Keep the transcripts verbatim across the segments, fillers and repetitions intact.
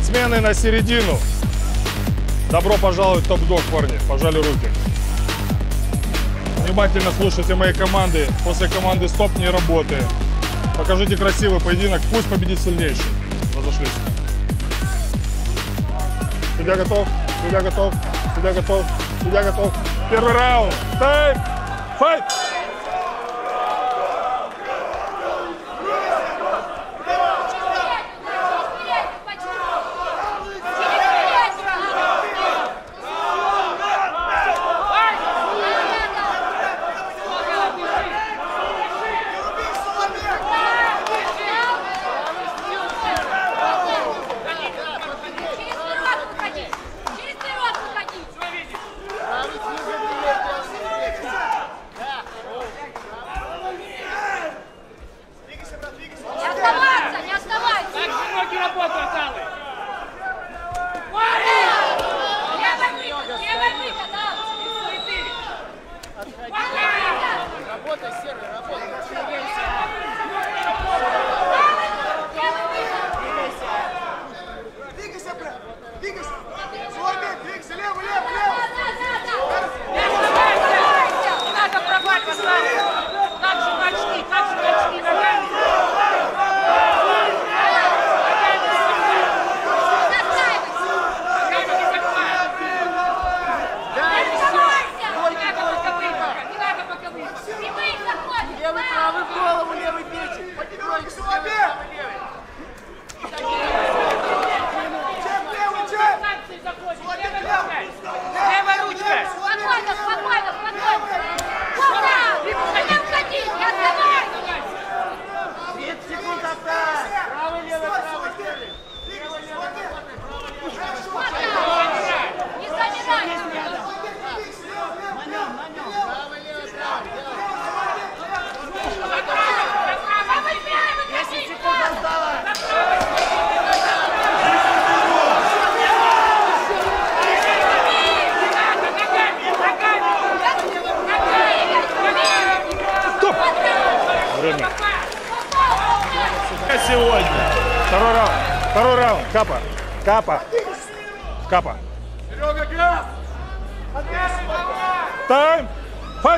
Спортсмены на середину. Добро пожаловать в топ-дог, парни. Пожали руки. Внимательно слушайте мои команды. После команды стоп не работает. Покажите красивый поединок. Пусть победит сильнейший. Разошлись. Судья готов. Судья готов. Судья готов. Судья готов. Первый раунд. Тайм. Файт. Сегодня. Второй раунд. Второй раунд. Капа. Капа. Капа. Серега, газ! Тайм. Файт.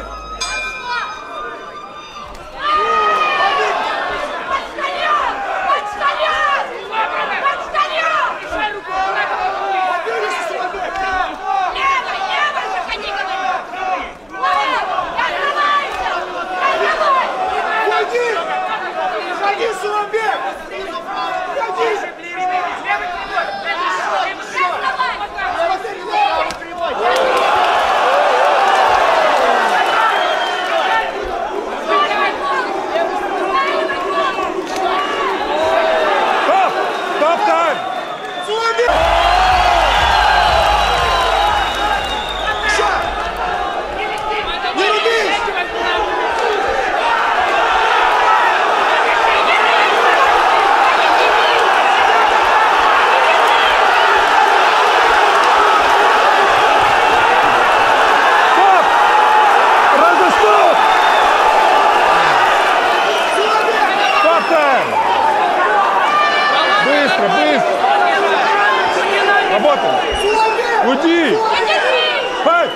Быстро, быстро! Работаем! Уйди! Файт!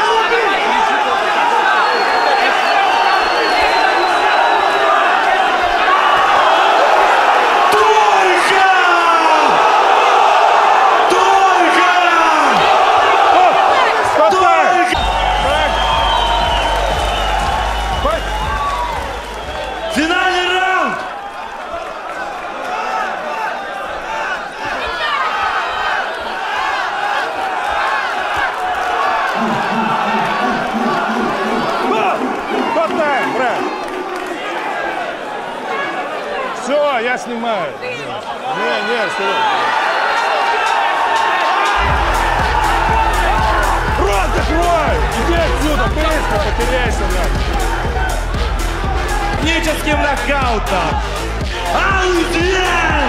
Все, я снимаю. Не, не, стой. Рот закрой! Иди отсюда, быстро, потеряйся, блядь. Техническим нокаутом. Аудиенс!